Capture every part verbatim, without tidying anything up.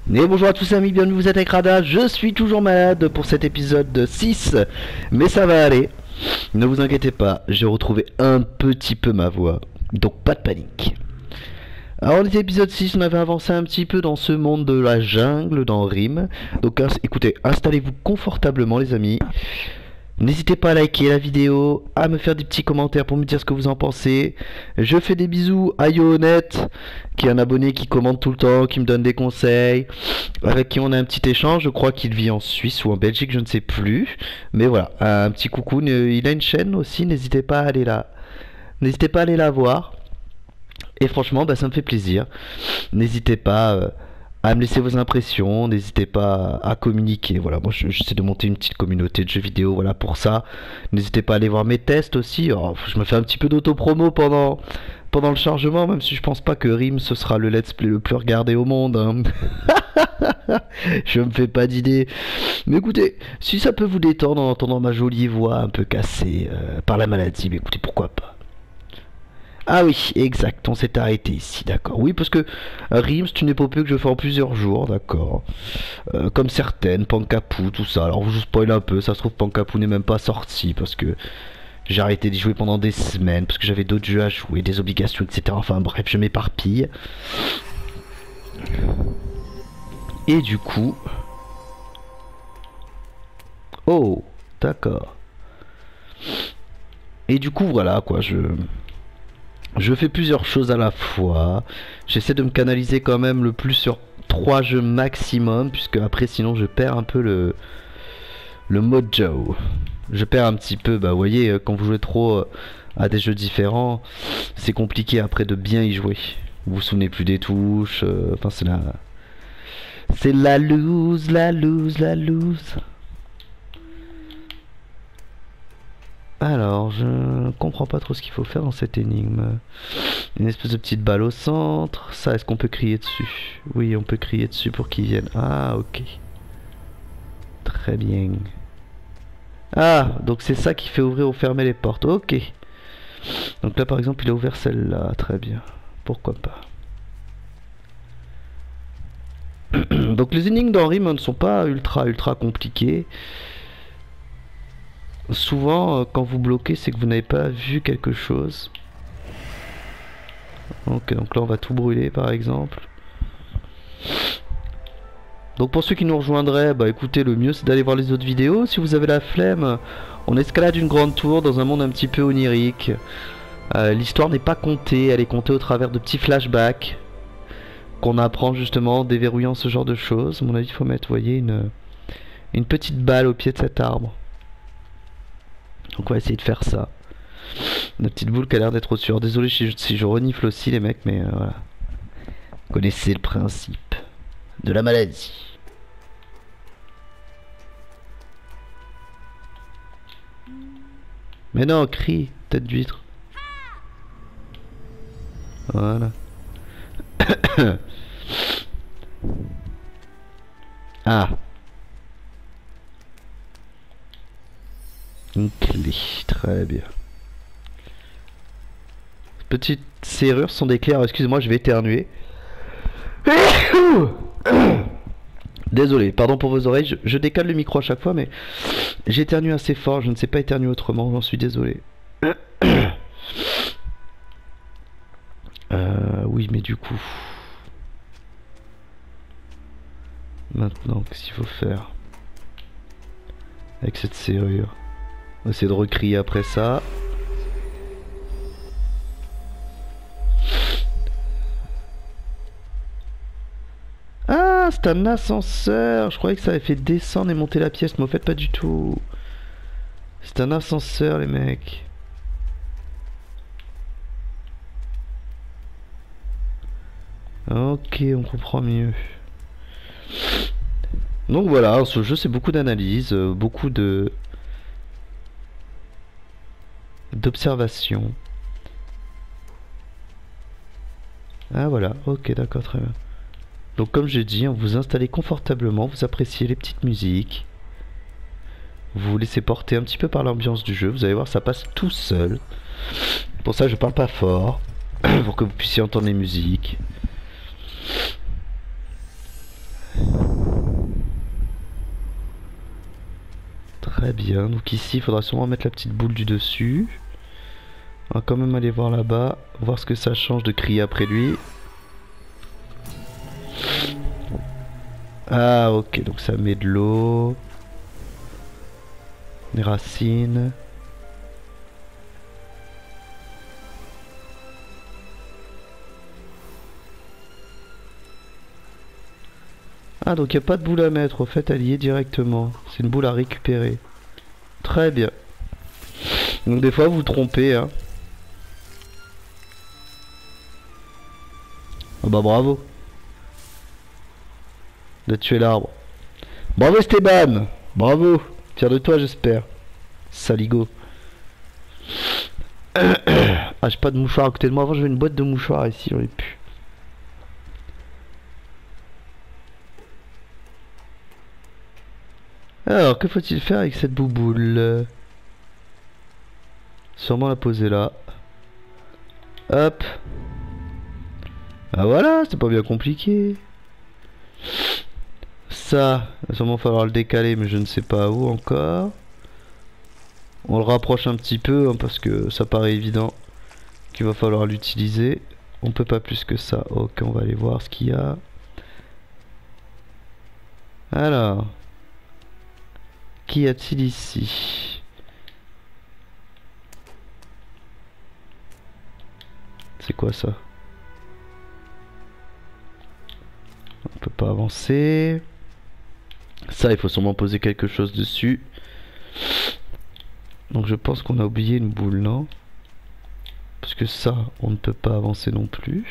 Et bonjour à tous amis, bienvenue, vous êtes avec Rada. Je suis toujours malade pour cet épisode six, mais ça va aller. Ne vous inquiétez pas, j'ai retrouvé un petit peu ma voix, donc pas de panique. Alors dans l'épisode six, on avait avancé un petit peu dans ce monde de la jungle, dans Rim. Donc écoutez, installez-vous confortablement les amis. N'hésitez pas à liker la vidéo, à me faire des petits commentaires pour me dire ce que vous en pensez. Je fais des bisous à Yonet, qui est un abonné qui commente tout le temps, qui me donne des conseils, avec qui on a un petit échange. Je crois qu'il vit en Suisse ou en Belgique, je ne sais plus. Mais voilà, un petit coucou. Il a une chaîne aussi, n'hésitez pas à aller là. N'hésitez pas à aller la voir. Et franchement, bah, ça me fait plaisir. N'hésitez pas... Euh, à me laisser vos impressions, n'hésitez pas à communiquer. Voilà, moi j'essaie de monter une petite communauté de jeux vidéo, voilà pour ça. N'hésitez pas à aller voir mes tests aussi. Alors, je me fais un petit peu d'auto-promo pendant, pendant le chargement, même si je pense pas que Rim ce sera le let's play le plus regardé au monde. Hein. Je me fais pas d'idée. Mais écoutez, si ça peut vous détendre en entendant ma jolie voix un peu cassée euh, par la maladie, mais écoutez, pourquoi pas. Ah oui, exact, on s'est arrêté ici, d'accord. Oui, parce que euh, Rim, c'est une épopée que je fais en plusieurs jours, d'accord. Euh, comme certaines, Pankapoo, tout ça. Alors, je vous spoil un peu, ça se trouve, Pankapoo n'est même pas sorti, parce que j'ai arrêté d'y jouer pendant des semaines, parce que j'avais d'autres jeux à jouer, des obligations, et cetera. Enfin bref, je m'éparpille. Et du coup... Oh, d'accord. Et du coup, voilà, quoi, je... Je fais plusieurs choses à la fois. J'essaie de me canaliser quand même le plus sur trois jeux maximum, puisque après sinon je perds un peu le le mojo. Je perds un petit peu, bah vous voyez, quand vous jouez trop à des jeux différents, c'est compliqué après de bien y jouer. Vous vous souvenez plus des touches, euh, enfin c'est la... C'est la loose, la loose, la loose. Alors, je comprends pas trop ce qu'il faut faire dans cette énigme. Une espèce de petite balle au centre. Ça, est-ce qu'on peut crier dessus? Oui, on peut crier dessus pour qu'ils viennent. Ah, ok. Très bien. Ah, donc c'est ça qui fait ouvrir ou fermer les portes. Ok. Donc là, par exemple, il a ouvert celle-là. Très bien. Pourquoi pas. Donc les énigmes dans Rim ne sont pas ultra, ultra compliquées. Souvent, euh, quand vous bloquez, c'est que vous n'avez pas vu quelque chose. Ok, donc là, on va tout brûler, par exemple. Donc pour ceux qui nous rejoindraient, bah écoutez, le mieux c'est d'aller voir les autres vidéos. Si vous avez la flemme, on escalade une grande tour dans un monde un petit peu onirique. Euh, L'histoire n'est pas comptée, elle est comptée au travers de petits flashbacks qu'on apprend justement en déverrouillant ce genre de choses. À mon avis, il faut mettre, vous voyez, une, une petite balle au pied de cet arbre. Donc on va essayer de faire ça. La petite boule qui a l'air d'être au-dessus. Alors désolé si je, si je renifle aussi les mecs, mais euh, voilà. Vous connaissez le principe de la maladie. Mais non, crie, tête d'huître. Voilà. Ah. Une clé, très bien. Petites serrures sont des clés. Alors excusez-moi, je vais éternuer. Désolé, pardon pour vos oreilles. Je, je décale le micro à chaque fois, mais j'éternue assez fort. Je ne sais pas éternuer autrement. J'en suis désolé. euh, oui, mais du coup, maintenant, qu'est-ce qu'il faut faire avec cette serrure? On va essayer de recrier après ça. Ah, c'est un ascenseur. Je croyais que ça avait fait descendre et monter la pièce, mais en fait pas du tout. C'est un ascenseur les mecs. Ok, on comprend mieux. Donc voilà, ce jeu c'est beaucoup d'analyse, beaucoup de... d'observation. Ah voilà, ok, d'accord, très bien. Donc comme j'ai dit, vous vous installez confortablement, vous appréciez les petites musiques. Vous vous laissez porter un petit peu par l'ambiance du jeu, vous allez voir ça passe tout seul. Pour ça je parle pas fort, pour que vous puissiez entendre les musiques. Très bien, donc ici il faudra sûrement mettre la petite boule du dessus. On va quand même aller voir là-bas, voir ce que ça change de crier après lui. Ah ok, donc ça met de l'eau. Des racines. Ah donc il n'y a pas de boule à mettre, au fait elle y est directement. C'est une boule à récupérer. Très bien. Donc des fois vous vous trompez hein. Ah bah bravo. De tuer l'arbre. Bravo Esteban. Bravo. Fier de toi j'espère. Saligo. Ah j'ai pas de mouchoir à côté de moi. Avant j'avais une boîte de mouchoirs ici, j'en ai plus. Alors que faut-il faire avec cette bouboule? Sûrement la poser là. Hop. Ah voilà, c'est pas bien compliqué. Ça, il va sûrement falloir le décaler, mais je ne sais pas où encore. On le rapproche un petit peu, hein, parce que ça paraît évident qu'il va falloir l'utiliser. On peut pas plus que ça. Ok, on va aller voir ce qu'il y a. Alors. Qu'y a-t-il ici? C'est quoi ça? On peut pas avancer. Ça, il faut sûrement poser quelque chose dessus. Donc je pense qu'on a oublié une boule, non? Parce que ça, on ne peut pas avancer non plus.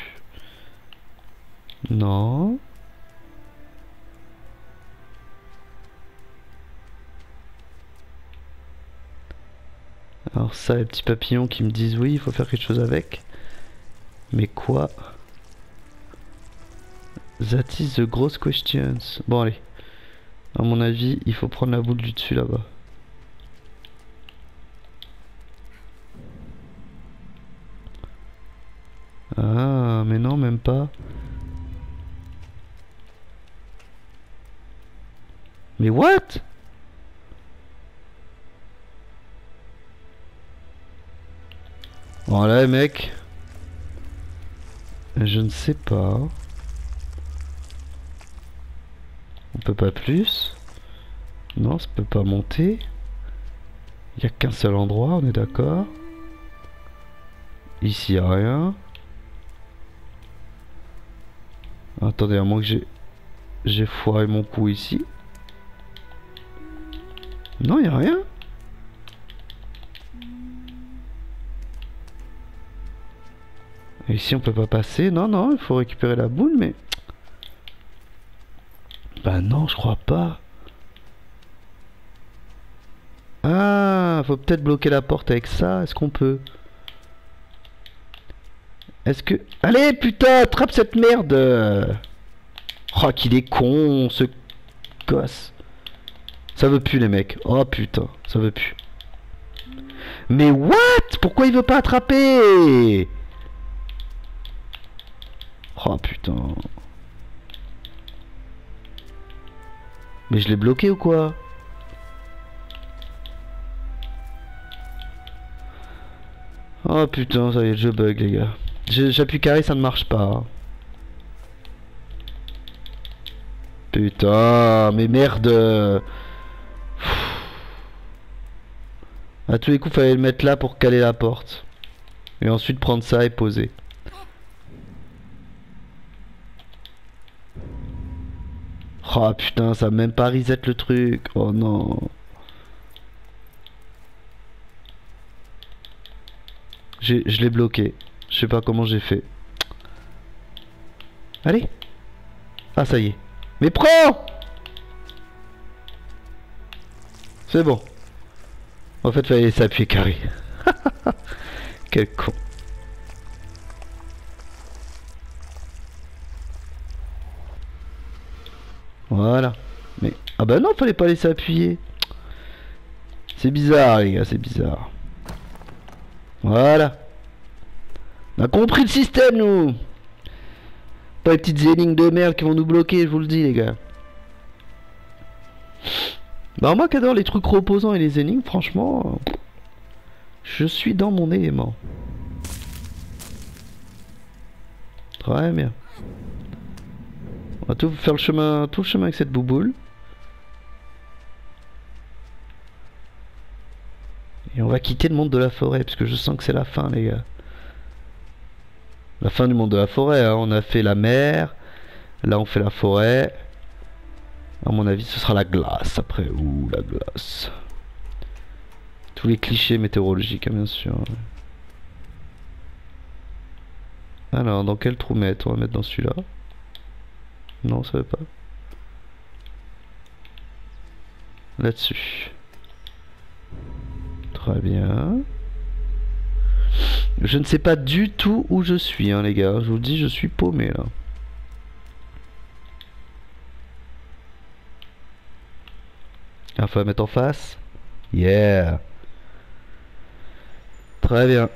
Non. Alors ça, les petits papillons qui me disent oui, il faut faire quelque chose avec. Mais quoi? That is the gross questions. Bon allez. À mon avis, il faut prendre la boule du dessus là-bas. Ah, mais non, même pas. Mais what? Voilà, mec. Je ne sais pas. On peut pas plus. Non, ça peut pas monter. Il n'y a qu'un seul endroit, on est d'accord. Ici, il n'y a rien. Attendez, à moins que j'ai... J'ai foiré mon coup ici. Non, il n'y a rien. Et ici, on peut pas passer. Non, non, il faut récupérer la boule, mais... Bah non, je crois pas. Ah, faut peut-être bloquer la porte avec ça. Est-ce qu'on peut? Est-ce que... Allez, putain, attrape cette merde. Oh, qu'il est con, ce gosse. Ça veut plus, les mecs. Oh, putain, ça veut plus. Mais what? Pourquoi il veut pas attraper? Oh, putain. Mais je l'ai bloqué ou quoi? Oh putain, ça y est, je bug les gars. J'appuie carré, ça ne marche pas. Putain, mais merde. À tous les coups, fallait le mettre là pour caler la porte. Et ensuite prendre ça et poser. Oh putain, ça a même pas reset le truc. Oh non. Je l'ai bloqué. Je sais pas comment j'ai fait. Allez. Ah ça y est. Mais prends. C'est bon. En fait, fallait s'appuyer carré. Quel con. Voilà. Mais... Ah bah non, fallait pas laisser appuyer. C'est bizarre, les gars, c'est bizarre. Voilà. On a compris le système, nous. Pas les petites énigmes de merde qui vont nous bloquer, je vous le dis, les gars. Bah moi qui adore les trucs reposants et les énigmes, franchement, euh, je suis dans mon élément. Très bien. On va tout faire le chemin, tout le chemin avec cette bouboule. Et on va quitter le monde de la forêt, parce que je sens que c'est la fin, les gars. La fin du monde de la forêt, hein. On a fait la mer. Là, on fait la forêt. À mon avis, ce sera la glace après. Ouh, la glace. Tous les clichés météorologiques, hein, bien sûr. Alors, dans quel trou mettre? On va mettre dans celui-là. Non, ça veut pas. Là-dessus. Très bien. Je ne sais pas du tout où je suis, hein, les gars. Je vous le dis, je suis paumé, là. Il faut la mettre en face. Yeah. Très bien.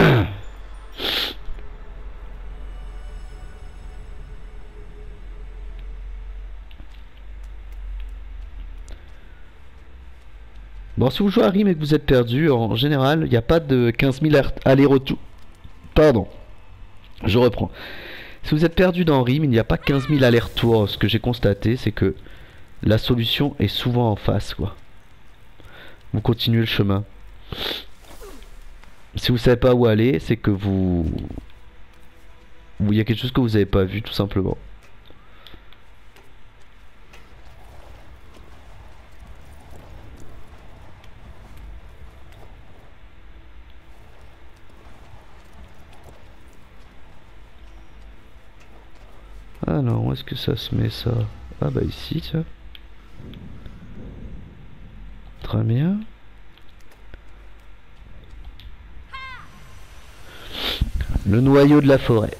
Bon, si vous jouez à Rim et que vous êtes perdu, en général, il n'y a pas de quinze mille allers-retours. Pardon. Je reprends. Si vous êtes perdu dans Rim, il n'y a pas quinze mille allers-retours. Ce que j'ai constaté, c'est que la solution est souvent en face, quoi. Vous continuez le chemin. Si vous savez pas où aller, c'est que vous... Il y a quelque chose que vous n'avez pas vu, tout simplement. Ah non, où est-ce que ça se met, ça? Ah bah ici, tiens. Très bien. Le noyau de la forêt.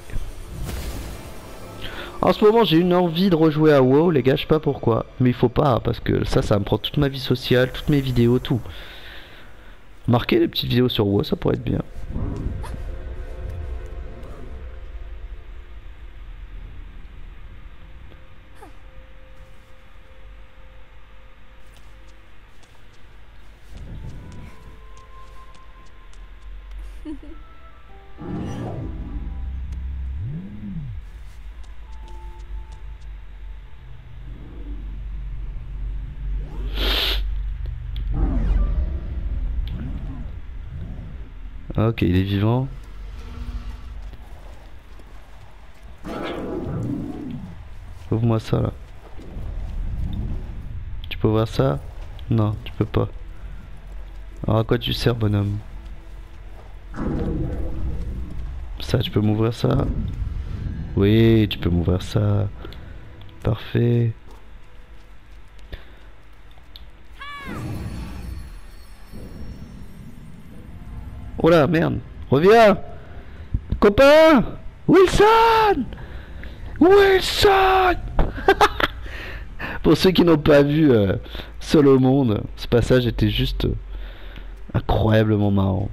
En ce moment, j'ai une envie de rejouer à WoW, les gars, je sais pas pourquoi. Mais il faut pas, parce que ça, ça me prend toute ma vie sociale, toutes mes vidéos, tout. Marquer les petites vidéos sur WoW, ça pourrait être bien. Ah, ok, il est vivant. Ouvre-moi ça là. Tu peux ouvrir ça? Non, tu peux pas. Alors à quoi tu sers, bonhomme? Ça, tu peux m'ouvrir ça? Oui, tu peux m'ouvrir ça. Parfait. Oh là, merde. Reviens! Copain! Wilson! Wilson! Pour ceux qui n'ont pas vu euh, Seul au monde, ce passage était juste euh, incroyablement marrant.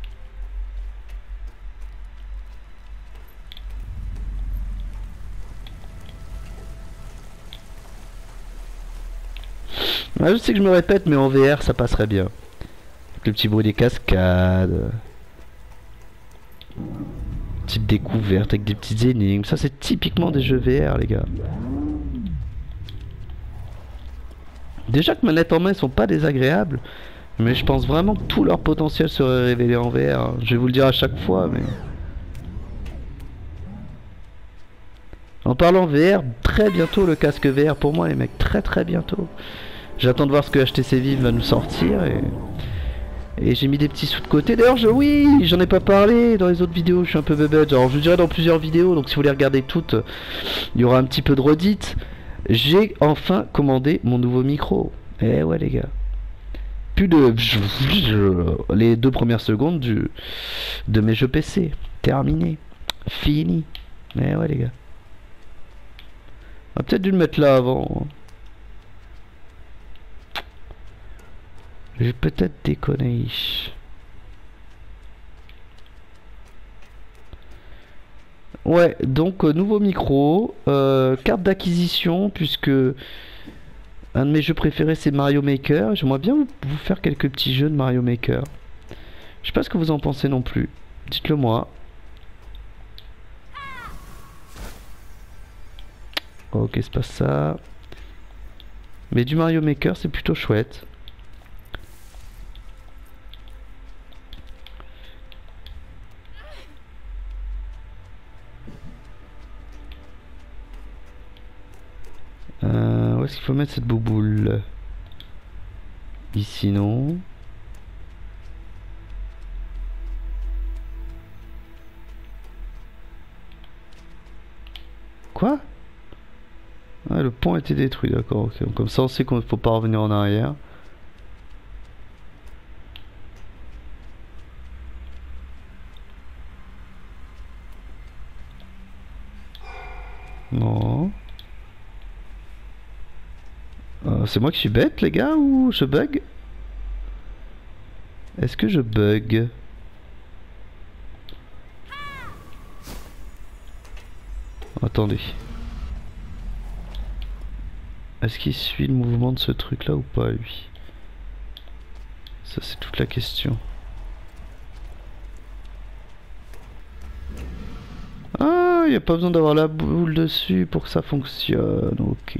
Ah, je sais que je me répète, mais en V R ça passerait bien. Avec le petit bruit des cascades. Petite découverte avec des petites énigmes. Ça, c'est typiquement des jeux V R, les gars. Déjà que manettes en main, ils sont pas désagréables. Mais je pense vraiment que tout leur potentiel serait révélé en V R. Je vais vous le dire à chaque fois, mais... En parlant V R, très bientôt le casque V R pour moi, les mecs. Très très bientôt. J'attends de voir ce que H T C Vive va nous sortir et... Et j'ai mis des petits sous de côté. D'ailleurs, je... oui, j'en ai pas parlé dans les autres vidéos. Je suis un peu bébête. Alors, je vous dirai dans plusieurs vidéos. Donc, si vous les regardez toutes, il y aura un petit peu de redite. J'ai enfin commandé mon nouveau micro. Eh ouais, les gars. Plus de les deux premières secondes du de mes jeux P C. Terminé. Fini. Eh ouais, les gars. On va peut-être dû le mettre là avant. J'ai peut-être déconné. Ouais, donc euh, nouveau micro, euh, carte d'acquisition, puisque Un de mes jeux préférés c'est Mario Maker. J'aimerais bien vous, vous faire quelques petits jeux de Mario Maker. Je sais pas ce que vous en pensez non plus. Dites-le moi. Ok, c'est pas ça. Mais du Mario Maker c'est plutôt chouette. Euh, où est-ce qu'il faut mettre cette bouboule? Ici non. Quoi? Ah, le pont a été détruit, d'accord. Okay. Comme ça on sait qu'on ne faut pas revenir en arrière. Non. Euh, c'est moi qui suis bête les gars ou je bug? Est-ce que je bug? Attendez. Est-ce qu'il suit le mouvement de ce truc là ou pas lui? Ça c'est toute la question. Ah, il n'y a pas besoin d'avoir la boule dessus pour que ça fonctionne. Ok.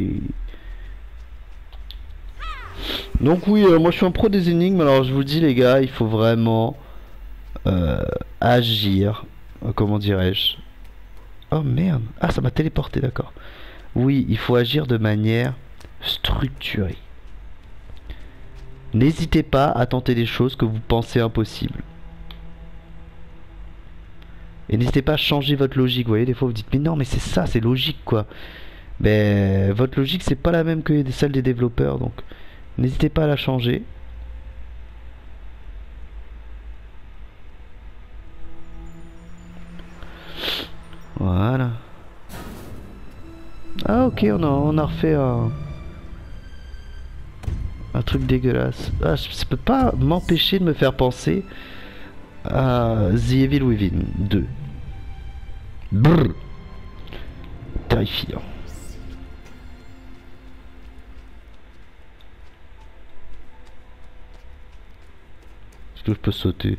Donc oui, euh, moi je suis un pro des énigmes. Alors je vous dis les gars, il faut vraiment euh, agir. Euh, comment dirais-je? Oh merde. Ah, ça m'a téléporté, d'accord. Oui, il faut agir de manière structurée. N'hésitez pas à tenter des choses que vous pensez impossibles. Et n'hésitez pas à changer votre logique. Vous voyez, des fois vous dites, mais non, mais c'est ça, c'est logique quoi. Mais votre logique, c'est pas la même que celle des développeurs. Donc, n'hésitez pas à la changer. Voilà. Ah ok, on a, on a refait un, un truc dégueulasse. Ah, je, ça peut pas m'empêcher de me faire penser à The Evil Within deux. Brrr. Terrifiant. Est-ce que je peux sauter?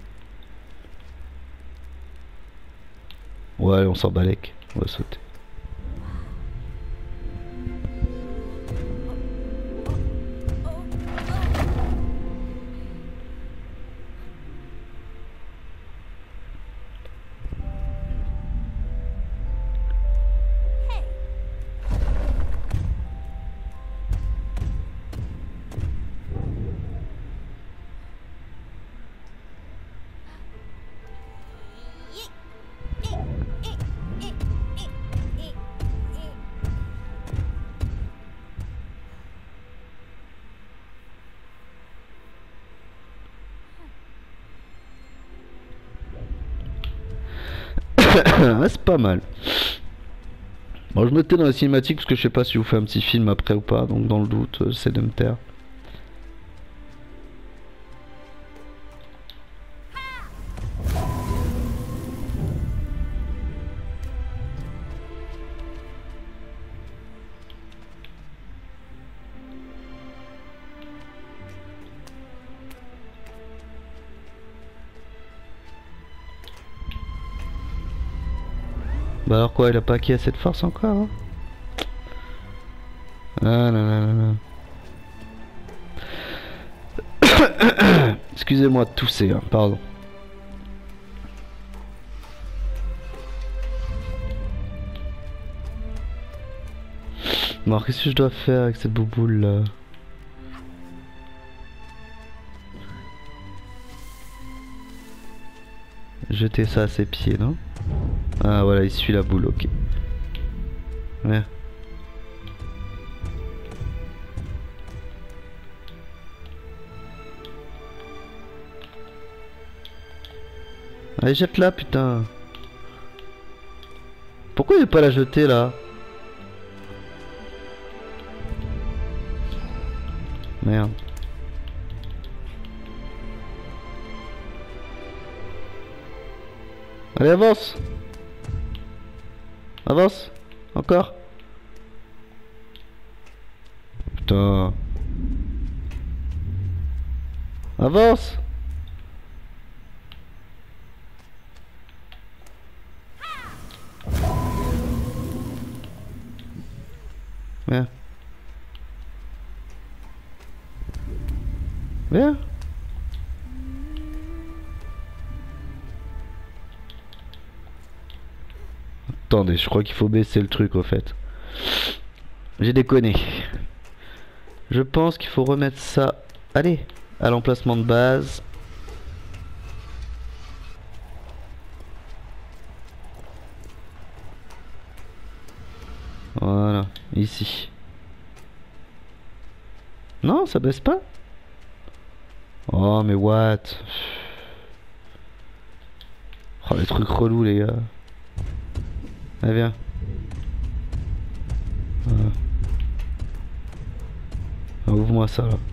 Ouais, on s'en balèque. On va sauter. C'est pas mal. Bon, je me tais dans la cinématique parce que je sais pas si je vous fais un petit film après ou pas, donc dans le doute, j'essaie de me taire. Bah alors quoi, il a pas acquis assez de force encore hein? Ah là là là là. Excusez-moi de tousser, hein, pardon. Bon alors qu'est-ce que je dois faire avec cette bouboule là? Jeter ça à ses pieds, non? Ah voilà, il suit la boule, ok. Ouais. Allez, jette-la, putain. Pourquoi il veut pas la jeter, là? Merde. Allez, avance. Avance. Encore. Putain. Avance. Viens. Viens. Attendez, je crois qu'il faut baisser le truc au fait. J'ai déconné. Je pense qu'il faut remettre ça, allez, à l'emplacement de base. Voilà, ici. Non, ça baisse pas. Oh mais what? Oh les trucs relous les gars. Allez viens. Voilà. Ah, ouvre-moi ça là.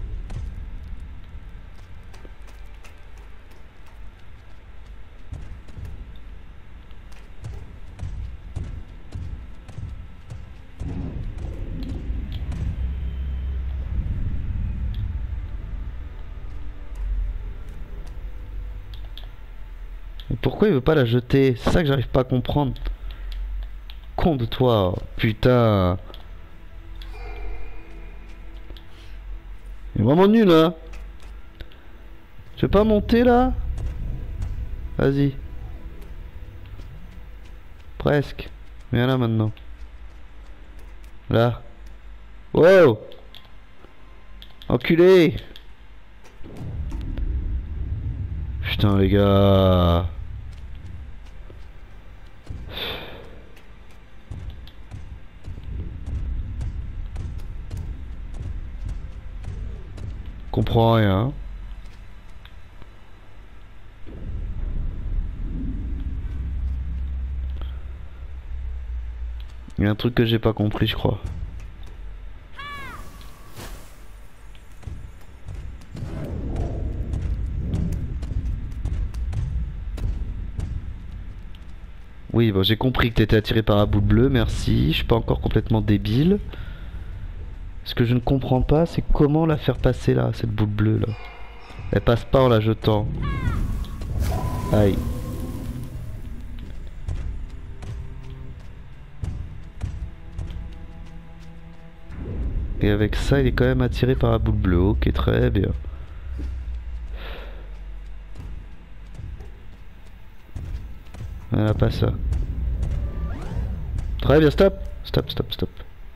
Mais pourquoi il veut pas la jeter? C'est ça que j'arrive pas à comprendre. Con de toi, putain. Il est vraiment nul hein. Je vais pas monter là. Vas-y. Presque. Viens là maintenant. Là. Wow. Enculé. Putain les gars. Comprends rien. Il y a un truc que j'ai pas compris, je crois. Oui, bon, j'ai compris que t'étais attiré par la boule bleue, merci. Je suis pas encore complètement débile. Ce que je ne comprends pas, c'est comment la faire passer là, cette boule bleue là. Elle passe pas en la jetant. Aïe. Et avec ça, il est quand même attiré par la boule bleue. Ok, très bien. Voilà, pas ça. Très bien, stop. Stop, stop, stop.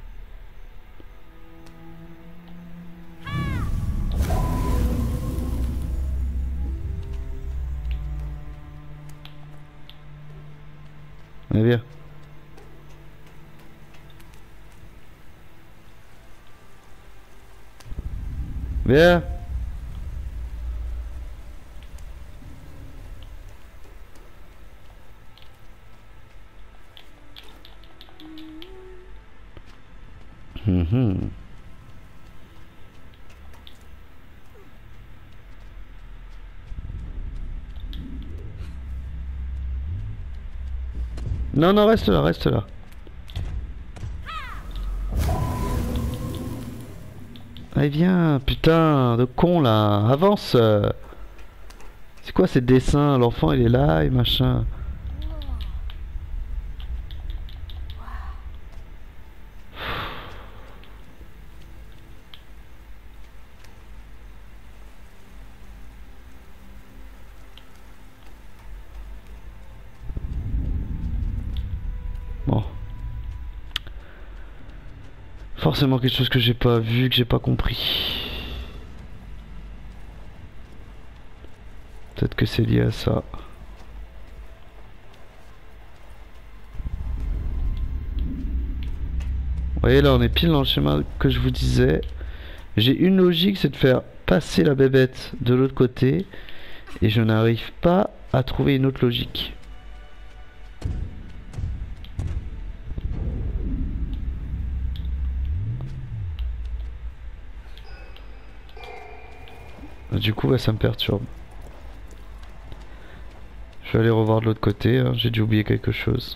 Allez, viens. Viens. Hum hum. Non, non, reste là, reste là. Allez, viens, putain, de con là, avance. C'est quoi ces dessins? L'enfant il est là et machin. Bon. Forcément quelque chose que j'ai pas vu, que j'ai pas compris. Peut-être que c'est lié à ça. Vous voyez là on est pile dans le schéma que je vous disais. J'ai une logique, c'est de faire passer la bébête de l'autre côté. Et je n'arrive pas à trouver une autre logique. Du coup, ouais, ça me perturbe. Je vais aller revoir de l'autre côté, hein. J'ai dû oublier quelque chose.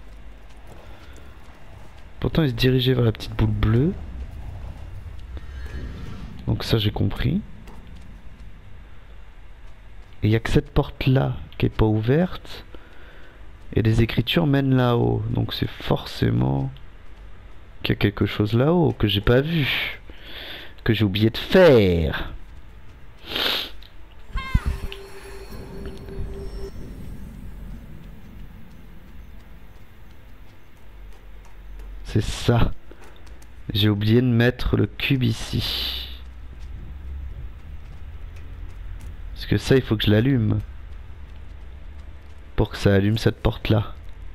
Pourtant, il se dirigeait vers la petite boule bleue. Donc ça, j'ai compris. Et il n'y a que cette porte là qui est pas ouverte. Et les écritures mènent là-haut. Donc c'est forcément qu'il y a quelque chose là-haut que j'ai pas vu. Que j'ai oublié de faire. C'est ça. J'ai oublié de mettre le cube ici. Parce que ça, il faut que je l'allume. Pour que ça allume cette porte-là.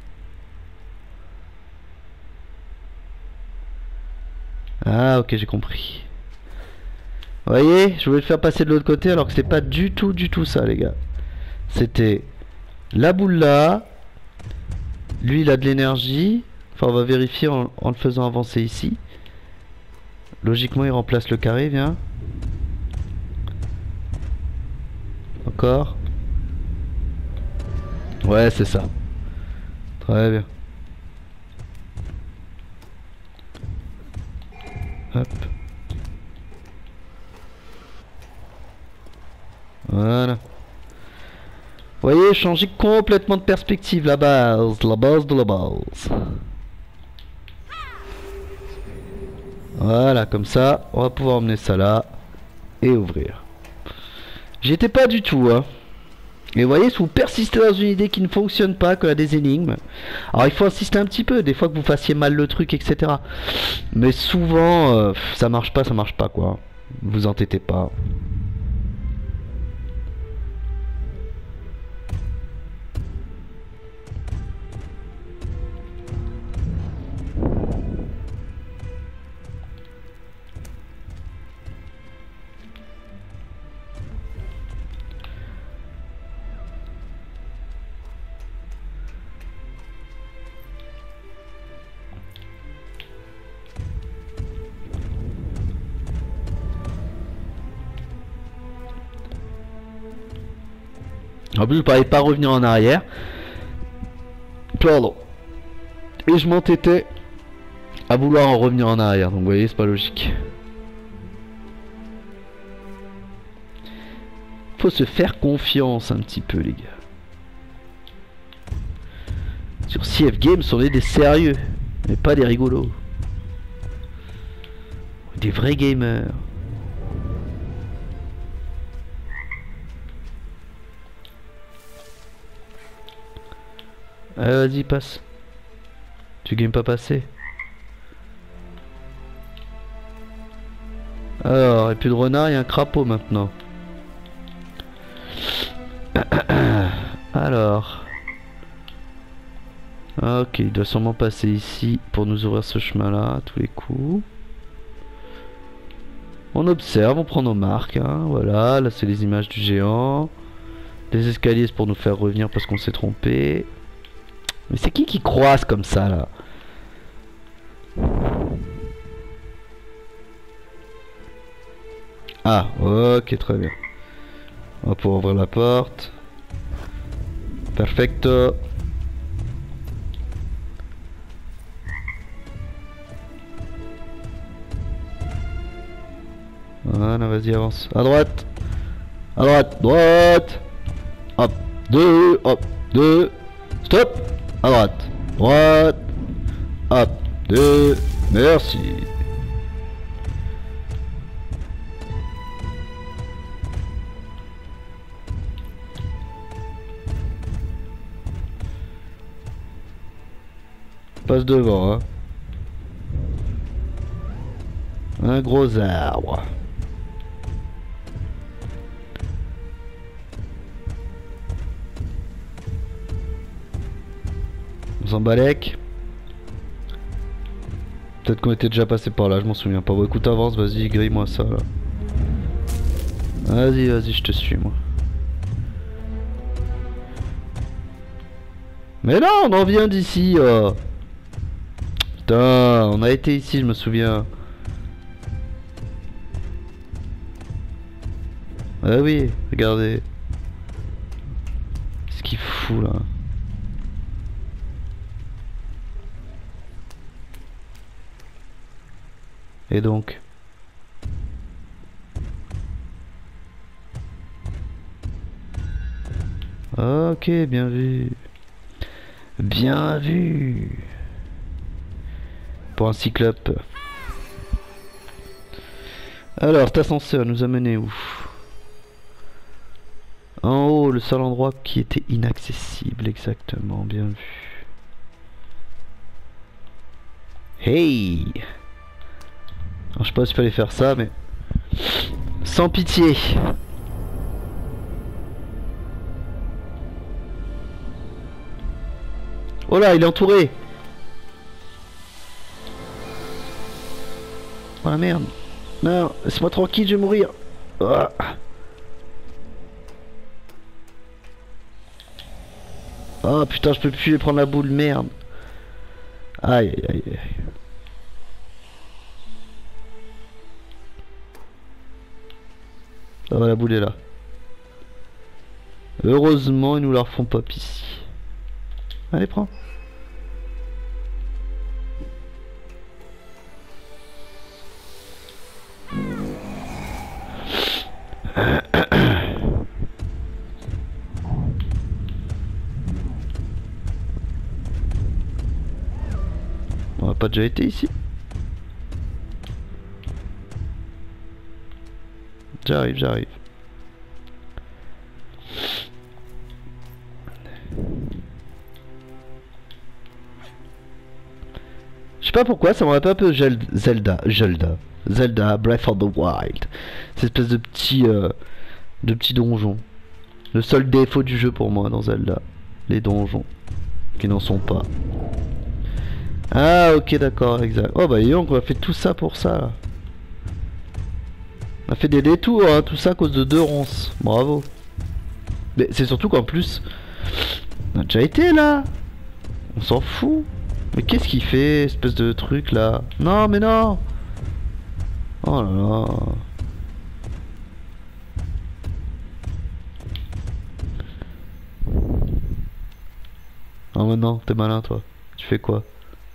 Ah, ok, j'ai compris. Vous voyez, je voulais le faire passer de l'autre côté alors que c'est pas du tout, du tout ça, les gars. C'était la boule là. Lui, il a de l'énergie. Enfin, on va vérifier en, en le faisant avancer ici. Logiquement, il remplace le carré, viens. Encore. Ouais, c'est ça. Très bien. Hop. Voilà. Vous voyez, changer complètement de perspective, la base, la base de la base. Voilà, comme ça, on va pouvoir emmener ça là et ouvrir. J'y étais pas du tout, hein. Et vous voyez, si vous persistez dans une idée qui ne fonctionne pas, que a des énigmes, alors il faut insister un petit peu, des fois que vous fassiez mal le truc, et cetera. Mais souvent, euh, ça marche pas, ça marche pas, quoi. Vous entêtez pas. En plus, je parlais pas revenir en arrière. Pardon. Et je m'entêtais à vouloir en revenir en arrière. Donc vous voyez, c'est pas logique. Faut se faire confiance un petit peu, les gars. Sur C F Games, on est des sérieux, mais pas des rigolos. Des vrais gamers. Allez, vas-y, passe. Tu games pas passer. Alors, et plus de renard, il y a un crapaud maintenant. Alors. Ok, il doit sûrement passer ici pour nous ouvrir ce chemin-là à tous les coups. On observe, on prend nos marques, hein, voilà, là c'est les images du géant. Les escaliers c'est pour nous faire revenir parce qu'on s'est trompé. Mais c'est qui qui croise comme ça là? Ah, ok, très bien. On va pouvoir ouvrir la porte. Perfecto. Voilà, vas-y, avance. À droite. À droite, droite. Hop, deux, hop, deux. Stop. À droite, droite. Hop, deux. Merci. Passe devant, hein. Un gros arbre. On s'en balèque. Peut-être qu'on était déjà passé par là, je m'en souviens pas. Bon, écoute, avance, vas-y, grille-moi ça là. Vas-y, vas-y, je te suis, moi. Mais non, on en vient d'ici. Oh. Putain, on a été ici, je me souviens. Ah oui, regardez. Qu'est-ce qu'il fout là? Et donc? Ok, bien vu. Bien vu. Pour un cyclope. Alors, cet ascenseur nous a mené où? En haut, le seul endroit qui était inaccessible, exactement, bien vu. Hey! Alors, je sais pas s'il fallait faire ça, mais... Sans pitié! Oh là, il est entouré! Oh la merde! Non, laisse-moi tranquille, je vais mourir! Ah. Oh putain, je peux plus prendre la boule, merde! Aïe aïe aïe aïe. Ah, la boule est là. Heureusement, ils nous la refont pop ici. Allez, prends. On a pas déjà été ici? J'arrive, j'arrive. Je sais pas pourquoi, ça me rappelle un peu Zelda, Zelda, Zelda, Zelda, Breath of the Wild. Cette espèce de petit, euh, de petit donjon. Le seul défaut du jeu pour moi dans Zelda, les donjons, qui n'en sont pas. Ah ok d'accord, exact. Oh bah donc on a fait tout ça pour ça là. On a fait des détours, hein, tout ça à cause de deux ronces. Bravo. Mais c'est surtout qu'en plus, on a déjà été là. On s'en fout. Mais qu'est-ce qu'il fait, espèce de truc là? Non mais non. Oh là là. Ah maintenant, t'es malin toi. Tu fais quoi?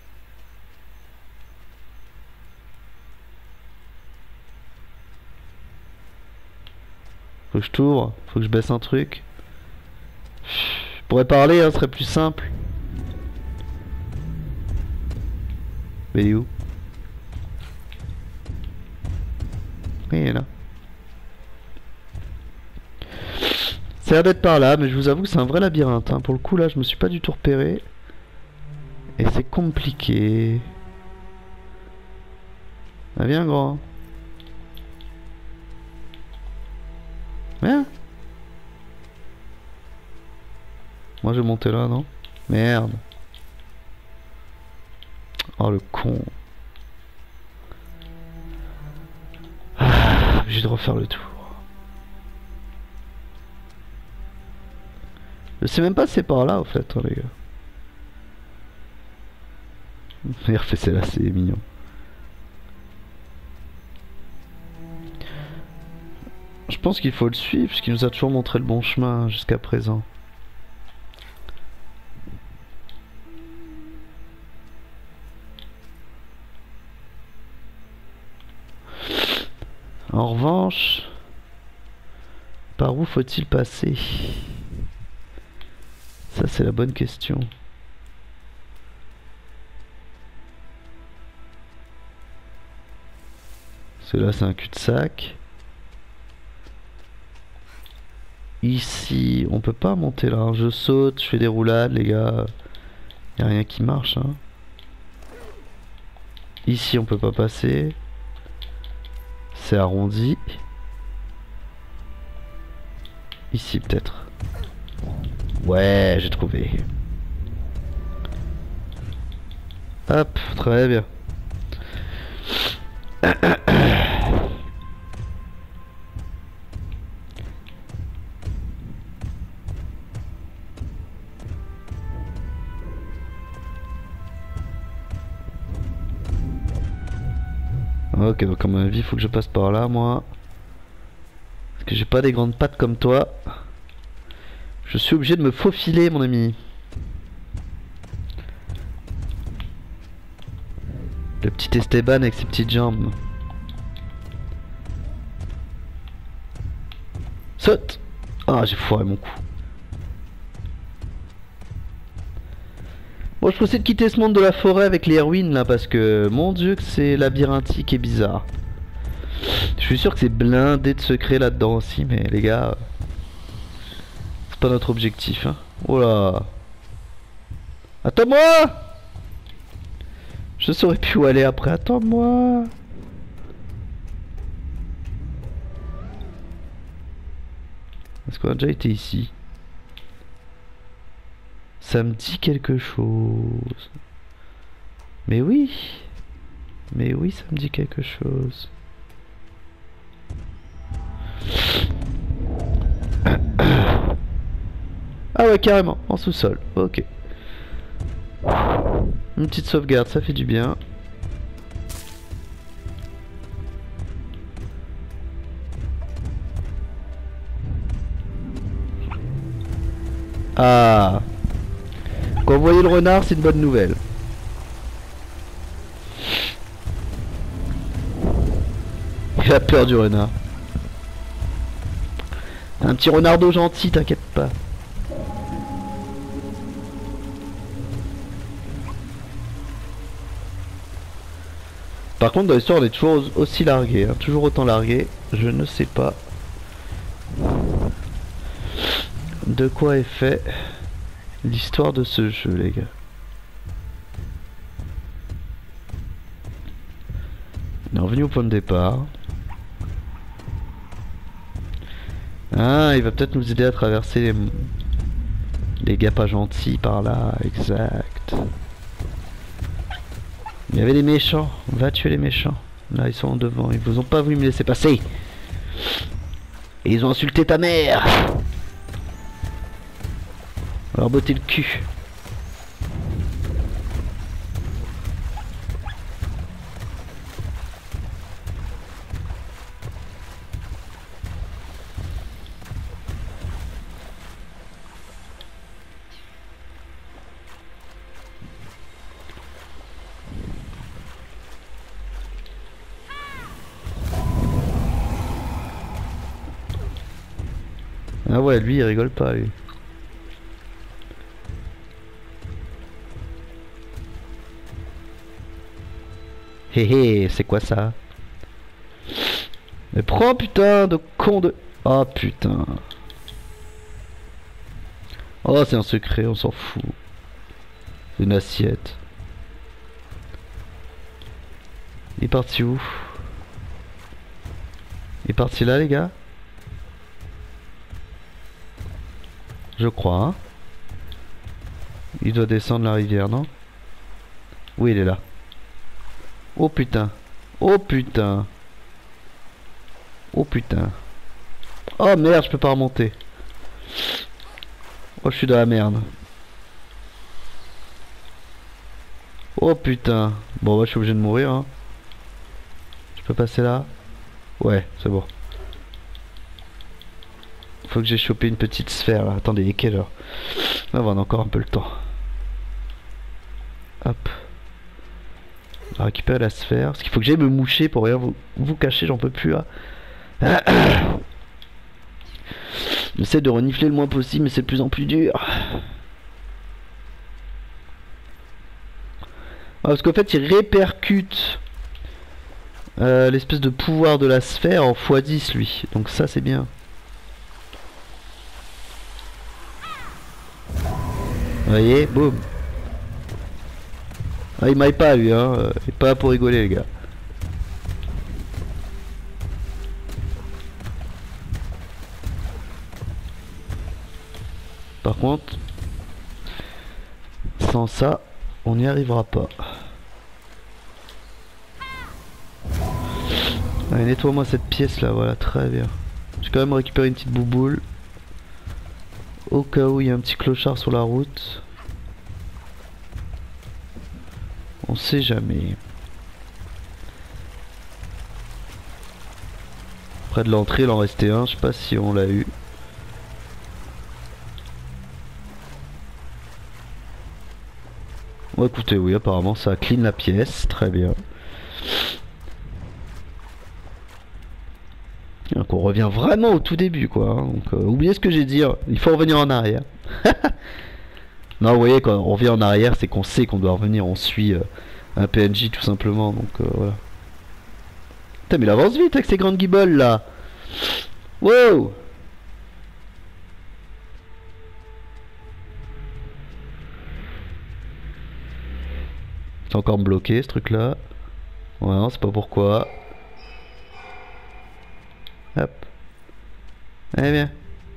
Faut que je t'ouvre, faut que je baisse un truc. Je pourrais parler, hein, ce serait plus simple. Mais il est où? Il est là. Ça a l'air d'être par là, mais je vous avoue que c'est un vrai labyrinthe. Hein. Pour le coup, là, je me suis pas du tout repéré. Et c'est compliqué. Ah, viens, grand. Viens. Moi, je vais monter là, non? Merde. Oh, le con. Ah, j'ai de refaire le tour. Je sais même pas si c'est par là, au fait, hein, les gars. Il refait celle-là, c'est mignon. Je pense qu'il faut le suivre, puisqu'il nous a toujours montré le bon chemin jusqu'à présent. En revanche, par où faut-il passer? Ça, c'est la bonne question. Cela, c'est un cul-de-sac. Ici, on peut pas monter là. Je saute, je fais des roulades, les gars. Y a rien qui marche. Hein. Ici, on peut pas passer. C'est arrondi. Ici, peut-être. Ouais, j'ai trouvé. Hop, très bien. Ok, donc à mon avis, il faut que je passe par là, moi. Parce que j'ai pas des grandes pattes comme toi. Je suis obligé de me faufiler, mon ami. Le petit Esteban avec ses petites jambes. Saute! Ah, j'ai foiré mon coup. Bon, je peux essayer de quitter ce monde de la forêt avec les ruines là, parce que mon dieu que c'est labyrinthique et bizarre. Je suis sûr que c'est blindé de secrets là-dedans aussi, mais les gars, c'est pas notre objectif. Hein. Oh là. Attends-moi. Je saurais plus où aller après. Attends-moi. Est-ce qu'on a déjà été ici? Ça me dit quelque chose. Mais oui. Mais oui, ça me dit quelque chose. Ah ouais, carrément, en sous-sol. Ok. Une petite sauvegarde, ça fait du bien. Ah. Quand vous voyez le renard, c'est une bonne nouvelle. Il a peur du renard. Un petit renardeau gentil, t'inquiète pas. Par contre, dans l'histoire, on est toujours aussi largué, hein, toujours autant largué. Je ne sais pas de quoi est fait l'histoire de ce jeu, les gars. On est revenu au point de départ. Ah, il va peut-être nous aider à traverser les, les gars pas gentils par là, exact. Il y avait des méchants, on va tuer les méchants. Là, ils sont devant, ils vous ont pas voulu me laisser passer. Et ils ont insulté ta mère. On va leur botter le cul. Ah ouais, lui il rigole pas lui. Hé hé, c'est quoi ça? Mais prends putain de con de... Oh putain. Oh c'est un secret, on s'en fout. C'est une assiette. Il est parti où? Il est parti là les gars? Je crois. Hein, il doit descendre la rivière, non? Oui, il est là. Oh putain. Oh putain. Oh putain. Oh merde, je peux pas remonter. Oh, je suis dans la merde. Oh putain. Bon, bah, je suis obligé de mourir. Hein. Je peux passer là? Ouais, c'est bon. Faut que j'ai chopé une petite sphère là. Attendez, il est quelle heure? Là, on a encore un peu le temps. Hop. On va récupérer la sphère. Parce qu'il faut que j'aille me moucher pour rien vous, vous cacher, j'en peux plus là. J'essaie de renifler le moins possible, mais c'est de plus en plus dur. Ah, parce qu'en fait, il répercute euh, l'espèce de pouvoir de la sphère en fois dix lui. Donc ça, c'est bien. Vous voyez, boum. Ah, il m'aille pas lui, hein. Il est pas là pour rigoler, les gars. Par contre, sans ça, on n'y arrivera pas. Allez, nettoie-moi cette pièce là, voilà, très bien. J'ai quand même récupéré une petite bouboule. Au cas où il y a un petit clochard sur la route. On sait jamais. Près de l'entrée, il en restait un, je sais pas si on l'a eu. Bon, écoutez, oui, apparemment ça clean la pièce, très bien. Donc on revient vraiment au tout début quoi. Donc euh, oubliez ce que j'ai dit, hein. Il faut revenir en arrière. Non, vous voyez, quand on revient en arrière, c'est qu'on sait qu'on doit revenir, on suit euh, un P N J tout simplement, donc euh, voilà. Putain, mais il avance vite avec ces grandes guibolles là. Wow. C'est encore bloqué ce truc là. Ouais, on sait pas pourquoi. Hop. Allez, viens.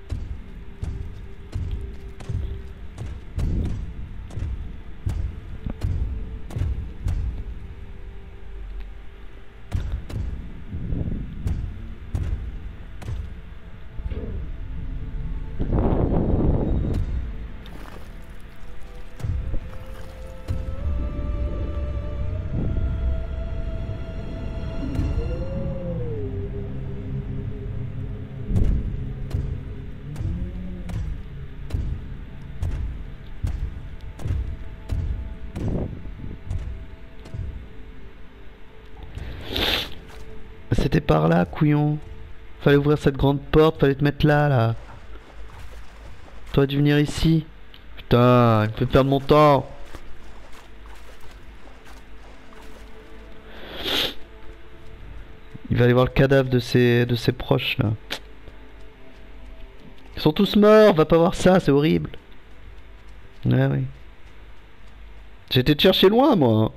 C'était par là, couillon. Fallait ouvrir cette grande porte, fallait te mettre là, là. T'aurais dû venir ici. Putain, il me fait perdre mon temps. Il va aller voir le cadavre de ses, de ses proches, là. Ils sont tous morts, va pas voir ça, c'est horrible. Ouais, oui. J'ai été te chercher loin, moi.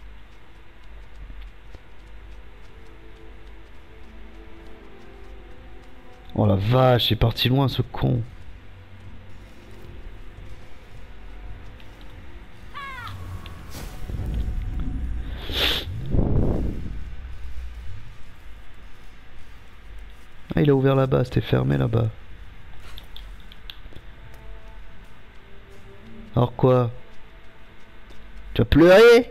Oh la vache, il est parti loin ce con. Ah, il a ouvert là-bas, c'était fermé là-bas. Alors quoi? Tu vas pleurer?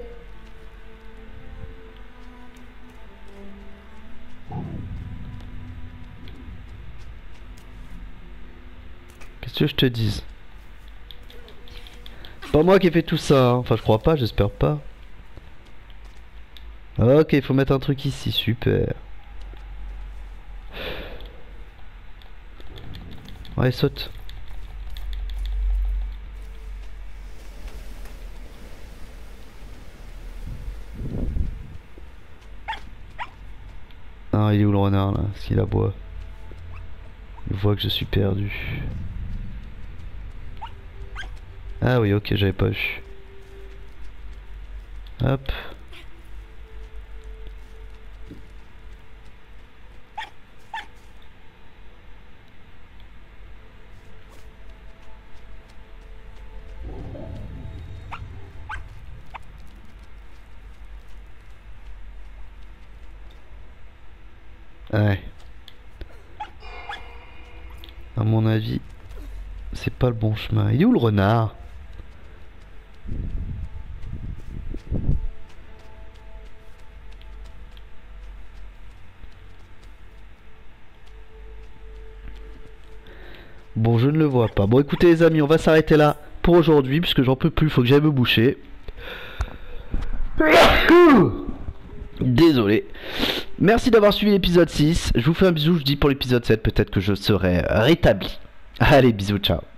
Qu'est-ce que je te dise? C'est pas moi qui ai fait tout ça, hein. Enfin je crois pas, j'espère pas. Ok, il faut mettre un truc ici, super. Ouais, saute. Ah, il est où le renard là? S'il aboie. Il voit que je suis perdu. Ah oui, ok, j'avais pas vu. Hop. Ouais. À mon avis, c'est pas le bon chemin. Il est où le renard? Bon, je ne le vois pas. Bon, écoutez les amis, on va s'arrêter là pour aujourd'hui, puisque j'en peux plus, faut que j'aille me boucher. Désolé. Merci d'avoir suivi l'épisode six. Je vous fais un bisou, je dis pour l'épisode sept, peut-être que je serai rétabli. Allez, bisous, ciao.